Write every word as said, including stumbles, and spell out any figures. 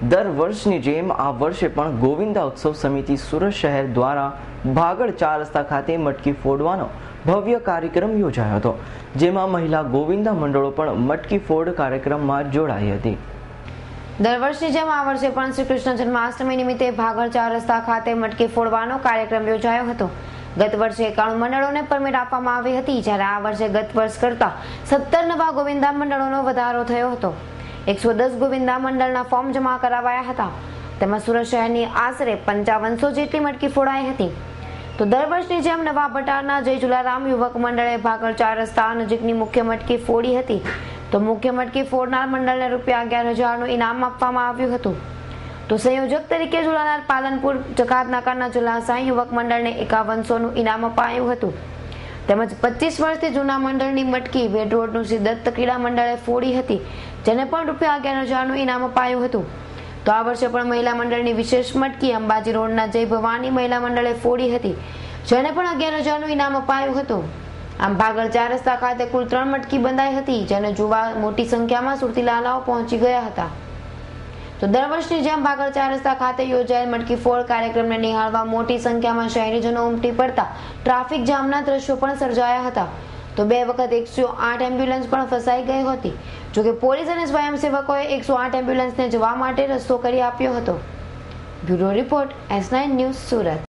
દર વર્ષની જેમ આ વર્ષે પણ ગોવિંદા ઉત્સવ સમિતિ સુરત શહેર દ્વારા ભાગળ ચાર રસ્તા ખાતે મટકી ફોડવાનો ભવ્ય કાર્યક્રમ યોજાયો હતો, જેમાં મહિલા ગોવિંદા મંડળો પણ મટકી ફોડ કાર્યક્રમમાં જોડાઈ હતી। દર વર્ષની જેમ આ વર્ષે પણ શ્રી કૃષ્ણ જન્માષ્ટમી નિમિત્તે ભાગળ ચાર રસ્તા ખાતે મટકી ફોડવાનો કાર્યક્રમ યોજાયો હતો। ગત વર્ષે એકાણું મંડળોને પરમિટ આપવામાં આવી હતી, જ્યારે આ વર્ષે ગત વર્ષ કરતા સત્તર નવા ગોવિંદા મંડળોનો વધારો થયો હતો। એકસો દસ ગોવિંદા મંડળના ફોર્મ જમા કરાવાયા હતા, તેમાં સુરત શહેરની આશરે પંચાવનસો જેટલી મટકી ફોડાઈ હતી। તો દર વર્ષની જેમ નવા બટારના જય જુલારામ યુવક મંડળે ભાગળ ચાર રસ્તા નજીકની મુખ્ય મટકી ફોડી હતી। તો મુખ્ય મટકી ફોડનાર મંડળને રૂપિયા અગિયાર હજારનું ઇનામ આપવામાં આવ્યું હતું। તો સંયોજક તરીકે જોડાનાર પાલનપુર જકાતનાકાના જુલાસાઈ યુવક મંડળને એકાવનસોનું ઇનામ અપાયું હતું, તેમજ પચીસ વર્ષથી જૂના મંડળની મટકી વેડ રોડનું શ્રી દત્ત ક્રીડા મંડળે ફોડી હતી, જેને પણ રૂપિયા અગિયાર હજારનું ઇનામ અપાયું હતું। તો આ વર્ષે પણ મહિલા મંડળની વિશેષ મટકી અંબાજી રોડના જય ભવાની મહિલા મંડળે ફોડી હતી, જેને પણ અગિયાર હજારનું ઇનામ અપાયું હતું। આમ ભાગળ ચાર રસ્તા ખાતે કુલ ત્રણ મટકી બંધાઈ હતી, જેને જોવા મોટી સંખ્યામાં સુરતી લાલાઓ પહોંચી ગયા હતા। તો દર વર્ષની જેમ ભાગળ ચાર રસ્તા ખાતે યોજાયેલ મટકી ફોડ કાર્યક્રમને નિહાળવા મોટી સંખ્યામાં શહેરીજનો ઉમટી પડતા ટ્રાફિક જામના દ્રશ્યો પણ સર્જાયા હતા। તો બે વખત એકસો આઠ એમ્બ્યુલન્સ પણ ફસાઈ ગઈ હતી, જોકે પોલીસ અને સ્વયંસેવકોએ એકસો આઠ એમ્બ્યુલન્સને જવા માટે રસ્તો કરી આપ્યો હતો। Bureau report, S nine news, Surat.